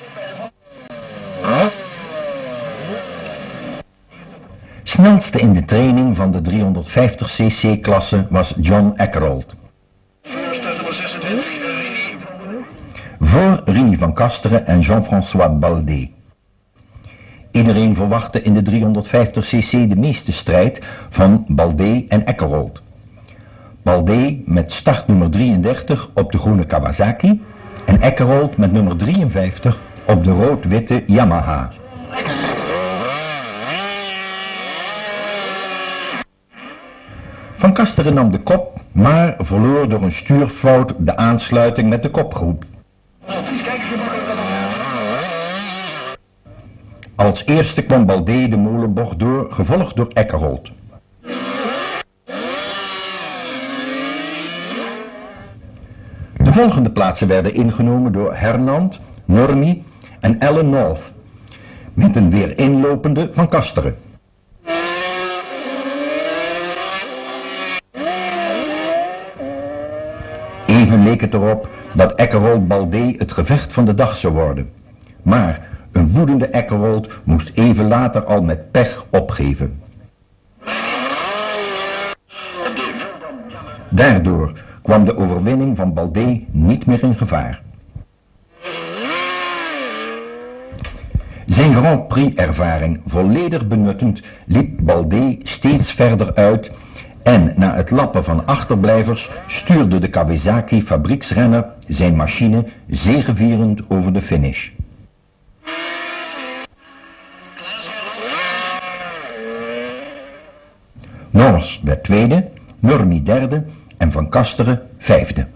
Snelste in de training van de 350cc-klasse was John Akerold. Voor Rini van Kasteren en Jean-François Baldet. Iedereen verwachtte in de 350cc de meeste strijd van Baldet en Akerold. Baldet met startnummer 33 op de groene Kawasaki en Akerold met nummer 53 op de rood-witte Yamaha. Van Kasteren nam de kop, maar verloor door een stuurfout de aansluiting met de kopgroep. Als eerste kwam Baldet de molenbocht door, gevolgd door Akerold. De volgende plaatsen werden ingenomen door Hernand, Normi en Alan North, met een weer inlopende Van Kasteren. Even leek het erop dat Akerold Baldet het gevecht van de dag zou worden. Maar een woedende Akerold moest even later al met pech opgeven. Daardoor kwam de overwinning van Baldet niet meer in gevaar. Zijn Grand Prix ervaring volledig benuttend liep Baldet steeds verder uit en na het lappen van achterblijvers stuurde de Kawasaki fabrieksrenner zijn machine zegevierend over de finish. North werd tweede, Normi derde en Van Kasteren vijfde.